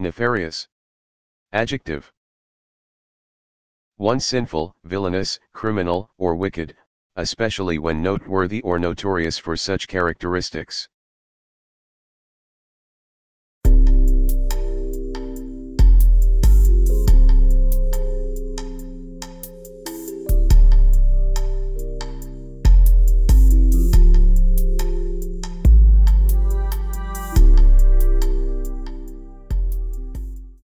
Nefarious. Adjective. 1. Sinful, villainous, criminal, or wicked, especially when noteworthy or notorious for such characteristics.